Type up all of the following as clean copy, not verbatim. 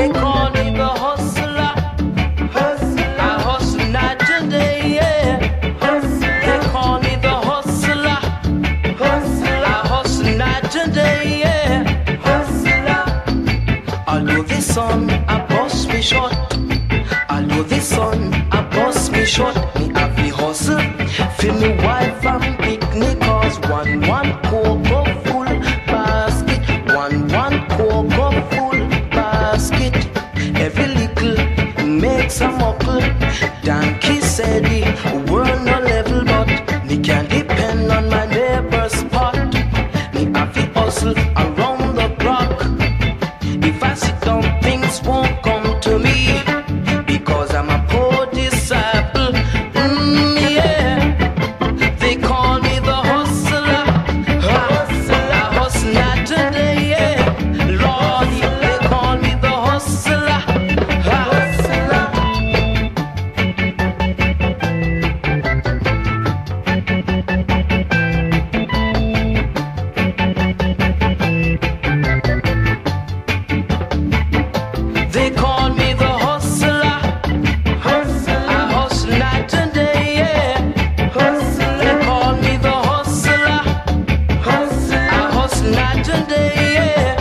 They call me the hustler. I hustle night and day, yeah. They call me the hustler. I hustle night and day, yeah. Although the sun I bust me short, although the sun I bust me short, me have to hustle. Feel me wife and picnic, cause one cocoa full basket, one cocoa full basket. Every little makes a muckle. Donkey said the world no level, but me can't depend on my neighbor's pot. Me have to hustle around the clock. If I sit down, things won't come to me, because I'm a poor disciple. Yeah. They call me the hustler. I hustle night and day, yeah. Lord, they call me the hustler. They call me the hustler. I hustle night and day, yeah. They call me the hustler. I hustle night and day, yeah.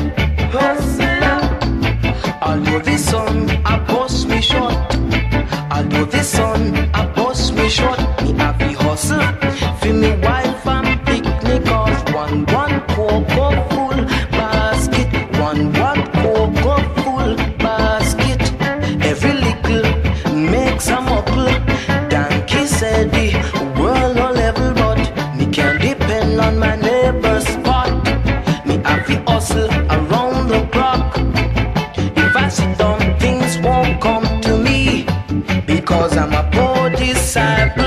Although the sun I bust me short, although the sun I bust me short, me have to hustle. Feel me wife and picnic, cause one cocoa full basket, one cocoa full basket. Every little makes a muckle. Donkey said the world no level, but me can't depend on my neighbor's pot. Me have to hustle around the clock. If I sit down, things won't come to me, because I'm a poor disciple.